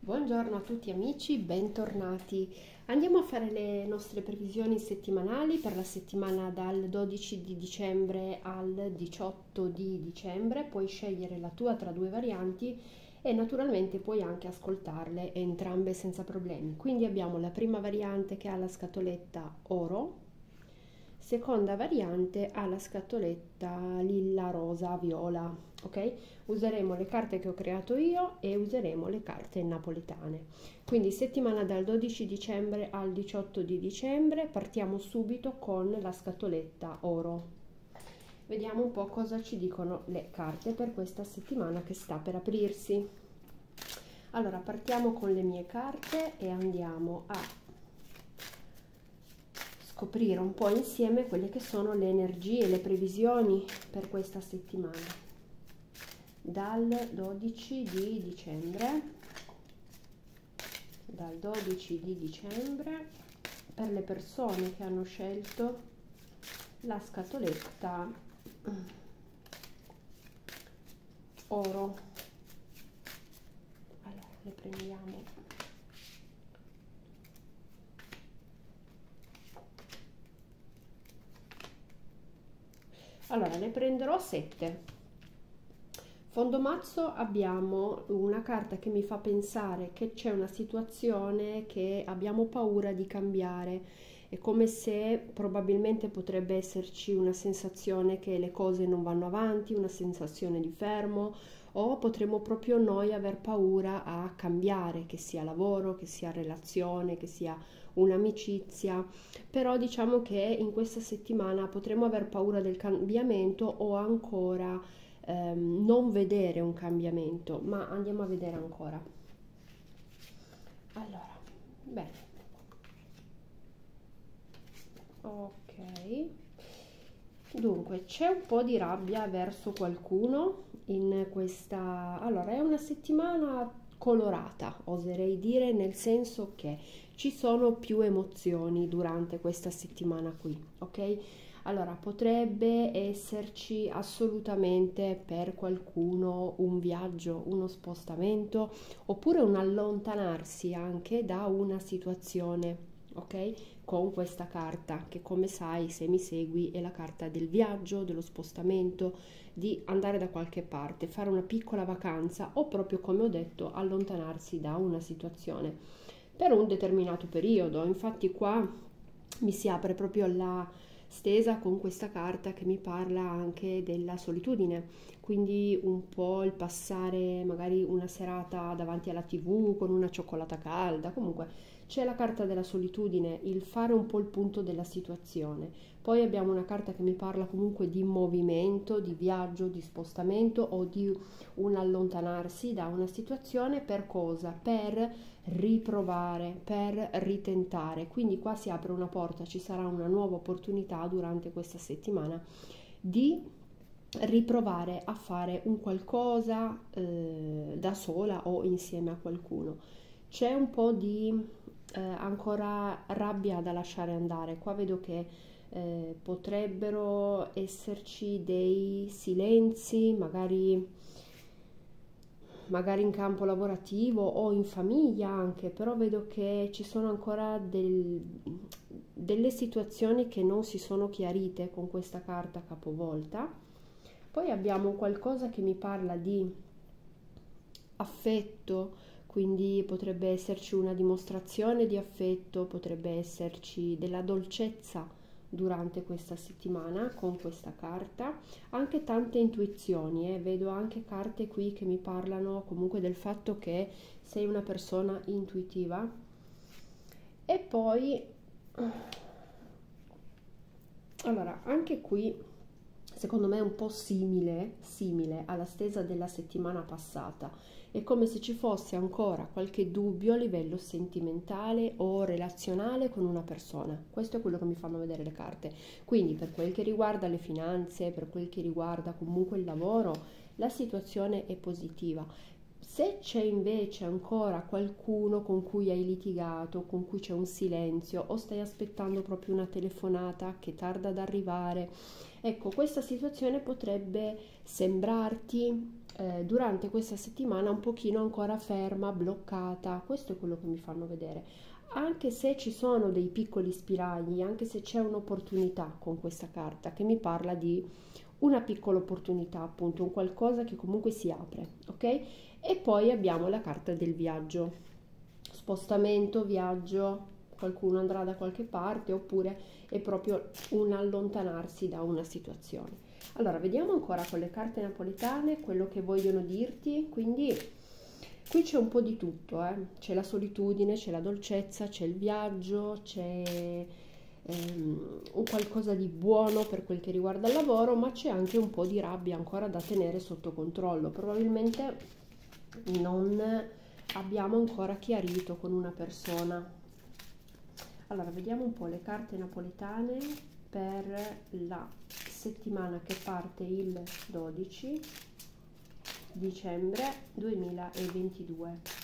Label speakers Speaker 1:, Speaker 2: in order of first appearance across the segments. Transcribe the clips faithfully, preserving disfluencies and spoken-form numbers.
Speaker 1: Buongiorno a tutti amici, bentornati. Andiamo a fare le nostre previsioni settimanali per la settimana dal dodici di dicembre al diciotto di dicembre. Puoi scegliere la tua tra due varianti e naturalmente puoi anche ascoltarle entrambe senza problemi. Quindi abbiamo la prima variante che ha la scatoletta oro, seconda variante ha la scatoletta lilla, rosa, viola, ok? Useremo le carte che ho creato io e useremo le carte napoletane. Quindi settimana dal dodici dicembre al diciotto di dicembre, partiamo subito con la scatoletta oro. Vediamo un po' cosa ci dicono le carte per questa settimana che sta per aprirsi. Allora, partiamo con le mie carte e andiamo a scoprire un po' insieme quelle che sono le energie, le previsioni per questa settimana dal dodici di dicembre dal dodici di dicembre per le persone che hanno scelto la scatoletta oro. Allora le prendiamo. Allora ne prenderò sette. Fondo mazzo abbiamo una carta che mi fa pensare che c'è una situazione che abbiamo paura di cambiare. È come se probabilmente potrebbe esserci una sensazione che le cose non vanno avanti, una sensazione di fermo, o potremmo proprio noi aver paura a cambiare, che sia lavoro, che sia relazione, che sia un'amicizia. Però diciamo che in questa settimana potremmo aver paura del cambiamento o ancora ehm, non vedere un cambiamento, ma andiamo a vedere ancora. Allora, bene. Ok. Dunque, c'è un po' di rabbia verso qualcuno in questa... Allora, è una settimana colorata, oserei dire, nel senso che ci sono più emozioni durante questa settimana qui, ok? Allora, potrebbe esserci assolutamente per qualcuno un viaggio, uno spostamento, oppure un allontanarsi anche da una situazione, ok? Con questa carta che, come sai, se mi segui, è la carta del viaggio, dello spostamento, di andare da qualche parte, fare una piccola vacanza o proprio, come ho detto, allontanarsi da una situazione per un determinato periodo. Infatti qua mi si apre proprio la stesa con questa carta che mi parla anche della solitudine, quindi un po' il passare magari una serata davanti alla tivù con una cioccolata calda. Comunque c'è la carta della solitudine, il fare un po' il punto della situazione. Poi abbiamo una carta che mi parla comunque di movimento, di viaggio, di spostamento o di un allontanarsi da una situazione. Per cosa? Per riprovare, per ritentare. Quindi qua si apre una porta, ci sarà una nuova opportunità durante questa settimana di riprovare a fare un qualcosa eh, da sola o insieme a qualcuno. C'è un po' di eh, ancora rabbia da lasciare andare. Qua vedo che eh, potrebbero esserci dei silenzi, magari magari in campo lavorativo o in famiglia anche, però vedo che ci sono ancora del, delle situazioni che non si sono chiarite con questa carta capovolta. Poi abbiamo qualcosa che mi parla di affetto, quindi potrebbe esserci una dimostrazione di affetto, potrebbe esserci della dolcezza durante questa settimana con questa carta, anche tante intuizioni, eh. Vedo anche carte qui che mi parlano comunque del fatto che sei una persona intuitiva. E poi allora anche qui secondo me è un po' simile simile alla stesa della settimana passata. È come se ci fosse ancora qualche dubbio a livello sentimentale o relazionale con una persona. Questo è quello che mi fanno vedere le carte. Quindi per quel che riguarda le finanze, per quel che riguarda comunque il lavoro, la situazione è positiva. Se c'è invece ancora qualcuno con cui hai litigato, con cui c'è un silenzio o stai aspettando proprio una telefonata che tarda ad arrivare, ecco, questa situazione potrebbe sembrarti eh, durante questa settimana un pochino ancora ferma, bloccata. Questo è quello che mi fanno vedere. Anche se ci sono dei piccoli spiragli, anche se c'è un'opportunità con questa carta che mi parla di una piccola opportunità, appunto, un qualcosa che comunque si apre, ok? E poi abbiamo la carta del viaggio, spostamento, viaggio, qualcuno andrà da qualche parte oppure è proprio un allontanarsi da una situazione. Allora, vediamo ancora con le carte napoletane quello che vogliono dirti, quindi qui c'è un po' di tutto, eh? C'è la solitudine, c'è la dolcezza, c'è il viaggio, c'è ehm, un qualcosa di buono per quel che riguarda il lavoro, ma c'è anche un po' di rabbia ancora da tenere sotto controllo. Probabilmente non abbiamo ancora chiarito con una persona. Allora, vediamo un po' le carte napoletane per la settimana che parte il dodici dicembre duemilaventidue.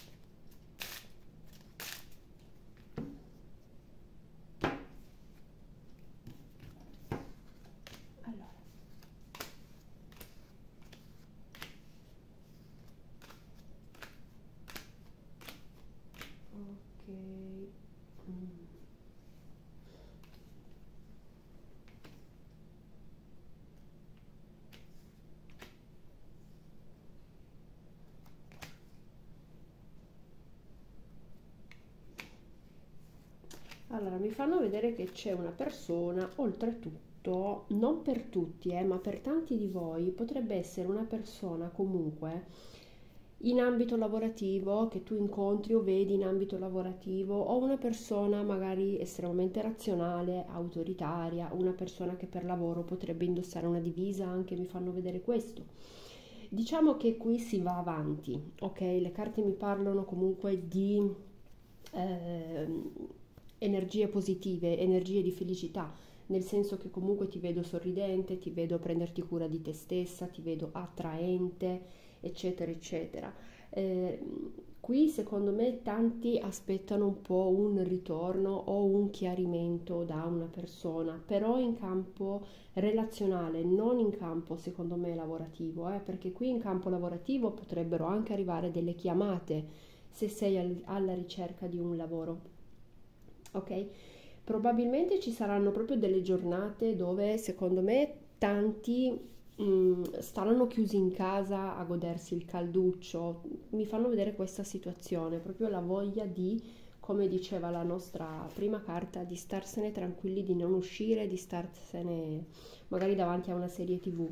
Speaker 1: Allora, ok. Mm. Allora, mi fanno vedere che c'è una persona, oltretutto, non per tutti, eh, ma per tanti di voi, potrebbe essere una persona comunque in ambito lavorativo che tu incontri o vedi in ambito lavorativo, o una persona magari estremamente razionale, autoritaria, una persona che per lavoro potrebbe indossare una divisa, anche mi fanno vedere questo. Diciamo che qui si va avanti, ok? Le carte mi parlano comunque di ehm, energie positive, energie di felicità, nel senso che comunque ti vedo sorridente, ti vedo prenderti cura di te stessa, ti vedo attraente, eccetera, eccetera. Eh, qui secondo me tanti aspettano un po' un ritorno o un chiarimento da una persona, però in campo relazionale, non in campo secondo me lavorativo, eh, perché qui in campo lavorativo potrebbero anche arrivare delle chiamate se sei al- alla ricerca di un lavoro, ok? Probabilmente ci saranno proprio delle giornate dove secondo me tanti mm, staranno chiusi in casa a godersi il calduccio. Mi fanno vedere questa situazione, proprio la voglia di, come diceva la nostra prima carta, di starsene tranquilli, di non uscire, di starsene magari davanti a una serie T V.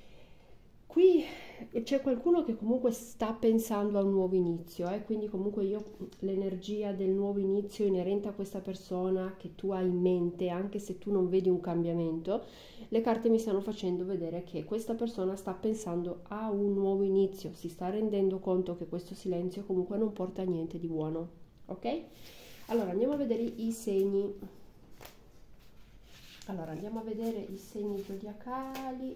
Speaker 1: Qui c'è qualcuno che comunque sta pensando a un nuovo inizio, eh? Quindi comunque io l'energia del nuovo inizio inerente a questa persona che tu hai in mente, anche se tu non vedi un cambiamento, le carte mi stanno facendo vedere che questa persona sta pensando a un nuovo inizio, si sta rendendo conto che questo silenzio comunque non porta a niente di buono, ok? Allora andiamo a vedere i segni. Allora andiamo a vedere i segni zodiacali.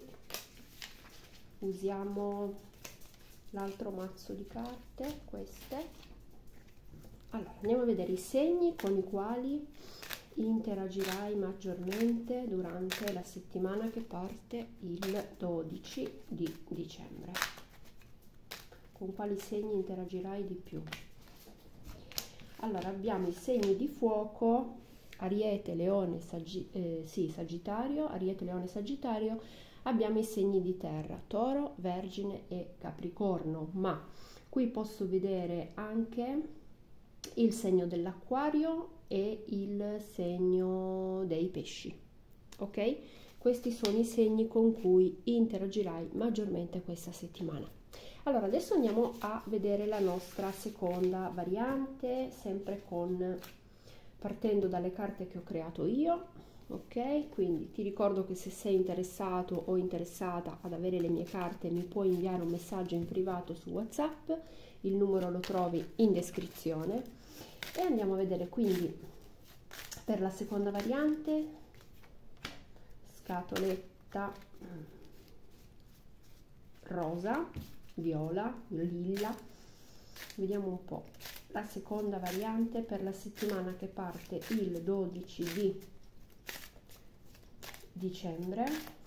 Speaker 1: Usiamo l'altro mazzo di carte, queste. Allora, andiamo a vedere i segni con i quali interagirai maggiormente durante la settimana che parte il dodici di dicembre. Con quali segni interagirai di più? Allora, abbiamo i segni di fuoco, Ariete, Leone, Saggi- eh, sì, Sagittario, Ariete, Leone, Sagittario. Abbiamo i segni di terra, Toro, Vergine e Capricorno, ma qui posso vedere anche il segno dell'Acquario e il segno dei Pesci, ok? Questi sono i segni con cui interagirai maggiormente questa settimana. Allora, adesso andiamo a vedere la nostra seconda variante, sempre con partendo dalle carte che ho creato io. Ok, quindi ti ricordo che se sei interessato o interessata ad avere le mie carte mi puoi inviare un messaggio in privato su WhatsApp, il numero lo trovi in descrizione e andiamo a vedere quindi per la seconda variante, scatoletta rosa, viola, lilla, Vediamo un po' la seconda variante per la settimana che parte il dodici di dicembre.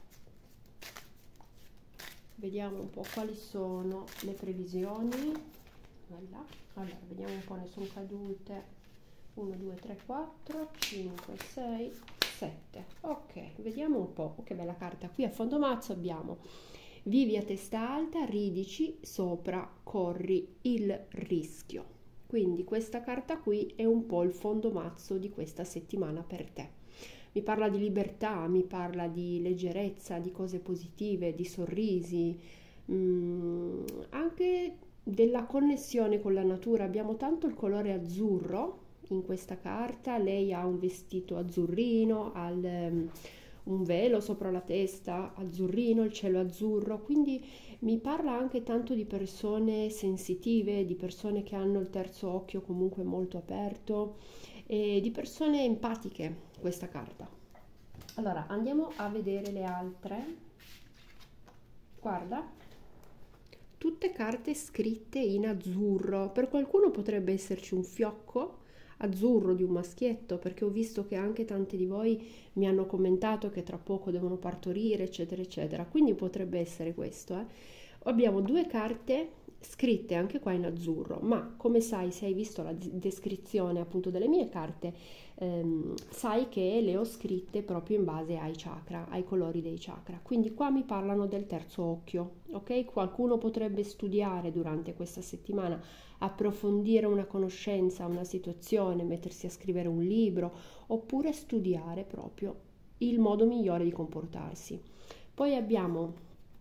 Speaker 1: Vediamo un po' quali sono le previsioni. Voilà. Allora, vediamo un po', ne sono cadute uno, due, tre, quattro, cinque, sei, sette. Ok, vediamo un po'. Che bella carta. Qui a fondo mazzo abbiamo: vivi a testa alta, ridici sopra, corri il rischio. Quindi questa carta qui è un po' il fondo mazzo di questa settimana per te. Mi parla di libertà, mi parla di leggerezza, di cose positive, di sorrisi, mh, anche della connessione con la natura. Abbiamo tanto il colore azzurro in questa carta. Lei ha un vestito azzurrino, ha um, un velo sopra la testa azzurrino, il cielo azzurro, quindi mi parla anche tanto di persone sensitive, di persone che hanno il terzo occhio comunque molto aperto e di persone empatiche, questa carta. Allora, andiamo a vedere le altre. Guarda, tutte carte scritte in azzurro. Per qualcuno potrebbe esserci un fiocco azzurro di un maschietto, perché ho visto che anche tante di voi mi hanno commentato che tra poco devono partorire, eccetera eccetera, quindi potrebbe essere questo, eh. Abbiamo due carte scritte anche qua in azzurro, ma come sai, se hai visto la descrizione appunto delle mie carte, ehm, sai che le ho scritte proprio in base ai chakra, ai colori dei chakra. Quindi qua mi parlano del terzo occhio, ok? Qualcuno potrebbe studiare durante questa settimana, approfondire una conoscenza, una situazione, mettersi a scrivere un libro, oppure studiare proprio il modo migliore di comportarsi. Poi abbiamo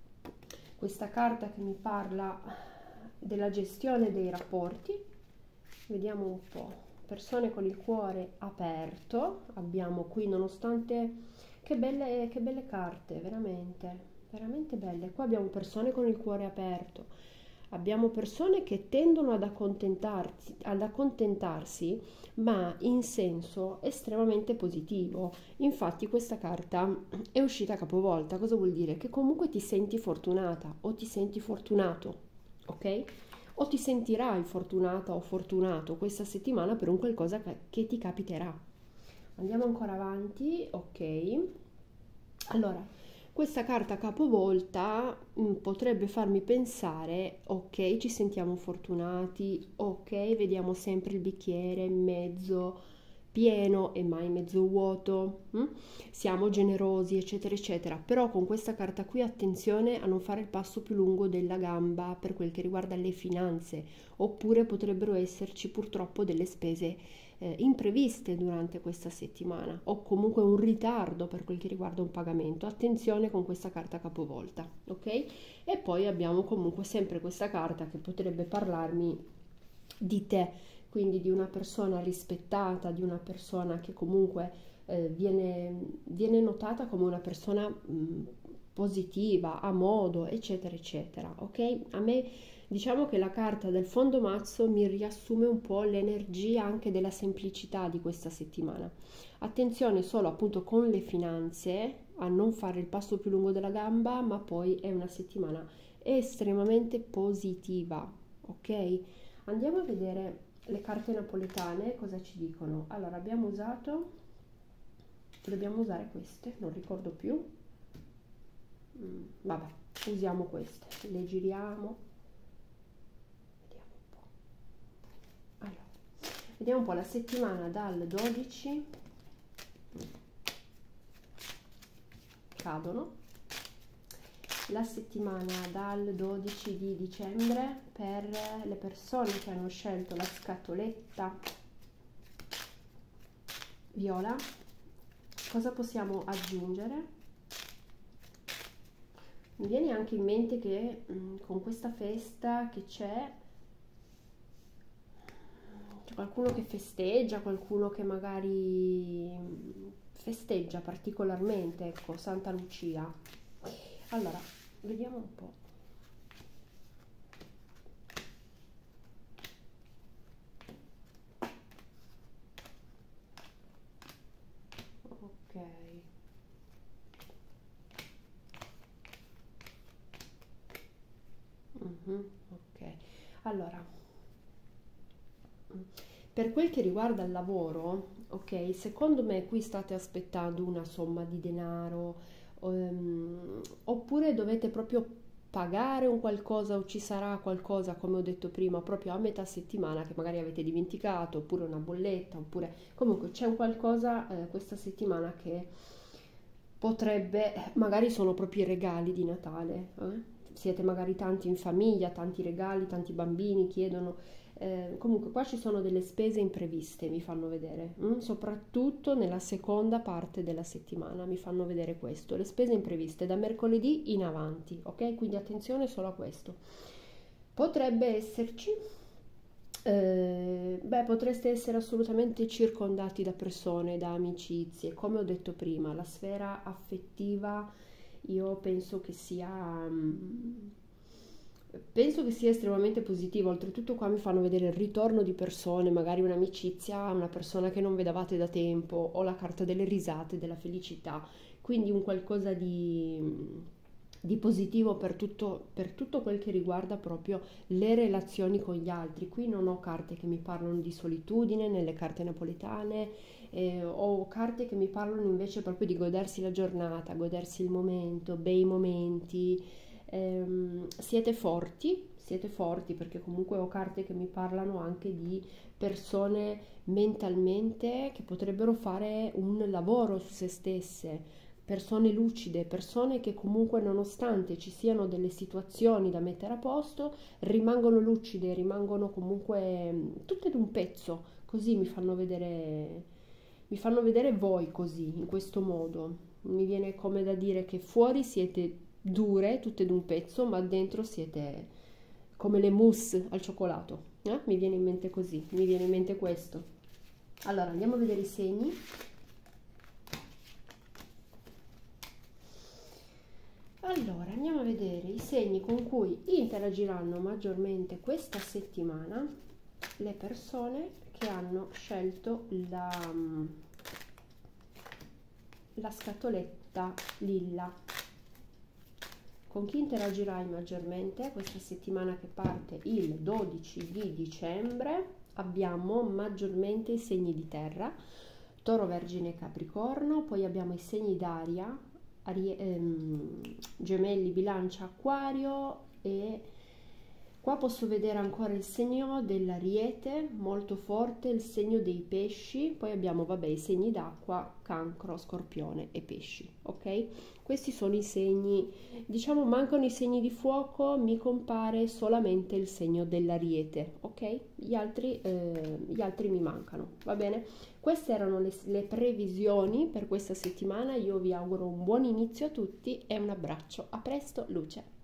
Speaker 1: questa carta che mi parla della gestione dei rapporti. Vediamo un po'. Persone con il cuore aperto. Abbiamo qui, nonostante che belle, che belle carte, veramente, veramente belle. Qua abbiamo persone con il cuore aperto. Abbiamo persone che tendono ad accontentarsi, ad accontentarsi, ma in senso estremamente positivo. Infatti questa carta è uscita capovolta. Cosa vuol dire? Che comunque ti senti fortunata o ti senti fortunato, ok? O ti sentirai fortunata o fortunato questa settimana per un qualcosa che ti capiterà. Andiamo ancora avanti, ok? Allora, questa carta capovolta mh, potrebbe farmi pensare, ok, ci sentiamo fortunati, ok, vediamo sempre il bicchiere mezzo pieno e mai mezzo vuoto, mh? Siamo generosi, eccetera, eccetera. Però con questa carta qui attenzione a non fare il passo più lungo della gamba per quel che riguarda le finanze, oppure potrebbero esserci purtroppo delle spese Eh, impreviste durante questa settimana o comunque un ritardo per quel che riguarda un pagamento. Attenzione con questa carta capovolta, ok? E poi abbiamo comunque sempre questa carta che potrebbe parlarmi di te, quindi di una persona rispettata, di una persona che comunque eh, viene, viene notata come una persona mh, positiva, a modo, eccetera, eccetera, ok? A me diciamo che la carta del fondo mazzo mi riassume un po' l'energia anche della semplicità di questa settimana. Attenzione solo appunto con le finanze a non fare il passo più lungo della gamba, ma poi è una settimana estremamente positiva, ok? Andiamo a vedere le carte napoletane cosa ci dicono. Allora, abbiamo usato, dobbiamo usare queste, non ricordo più. Mm, vabbè, usiamo queste, le giriamo. Vediamo un po' la settimana dal dodici, cadono, la settimana dal dodici di dicembre per le persone che hanno scelto la scatoletta viola. Cosa possiamo aggiungere? Mi viene anche in mente che mh, con questa festa che c'è, qualcuno che festeggia, qualcuno che magari festeggia particolarmente, ecco, Santa Lucia. Allora, vediamo un po'. Ok. Mm-hmm, ok. Allora, Per quel che riguarda il lavoro, ok, secondo me qui state aspettando una somma di denaro, ehm, oppure dovete proprio pagare un qualcosa o ci sarà qualcosa, come ho detto prima, proprio a metà settimana che magari avete dimenticato, oppure una bolletta, oppure comunque c'è un qualcosa eh, questa settimana che potrebbe, magari sono proprio i regali di Natale, eh? Siete magari tanti in famiglia, tanti regali, tanti bambini chiedono. Eh, comunque qua ci sono delle spese impreviste, mi fanno vedere, mm? Soprattutto nella seconda parte della settimana mi fanno vedere questo, le spese impreviste da mercoledì in avanti, ok? Quindi attenzione solo a questo. Potrebbe esserci, eh, beh, potreste essere assolutamente circondati da persone, da amicizie, come ho detto prima, la sfera affettiva io penso che sia, mm, penso che sia estremamente positivo. Oltretutto qua mi fanno vedere il ritorno di persone, magari un'amicizia, una persona che non vedevate da tempo, o la carta delle risate, della felicità, quindi un qualcosa di, di positivo per tutto, per tutto quel che riguarda proprio le relazioni con gli altri. Qui non ho carte che mi parlano di solitudine nelle carte napoletane, eh, ho carte che mi parlano invece proprio di godersi la giornata, godersi il momento, bei momenti. Ehm, siete forti, siete forti perché comunque ho carte che mi parlano anche di persone mentalmente che potrebbero fare un lavoro su se stesse, persone lucide, persone che comunque nonostante ci siano delle situazioni da mettere a posto, rimangono lucide, rimangono comunque mm, tutte d'un pezzo, così mi fanno vedere, mi fanno vedere voi così, in questo modo. Mi viene come da dire che fuori siete dure, tutte d'un pezzo, ma dentro siete come le mousse al cioccolato. Eh? Mi viene in mente così, mi viene in mente questo. Allora, andiamo a vedere i segni. Allora, andiamo a vedere i segni con cui interagiranno maggiormente questa settimana le persone che hanno scelto la, la scatoletta lilla. Con chi interagirai maggiormente questa settimana che parte il dodici di dicembre? Abbiamo maggiormente i segni di terra, Toro, Vergine e Capricorno, poi abbiamo i segni d'aria, Arie- ehm, Gemelli, Bilancia, Acquario, e qua posso vedere ancora il segno dell'Ariete molto forte, il segno dei Pesci, poi abbiamo vabbè i segni d'acqua, Cancro, Scorpione e Pesci, ok? Questi sono i segni, diciamo mancano i segni di fuoco, mi compare solamente il segno dell'Ariete, ok? Gli altri, eh, gli altri mi mancano, va bene? Queste erano le, le previsioni per questa settimana, io vi auguro un buon inizio a tutti e un abbraccio, a presto, luce!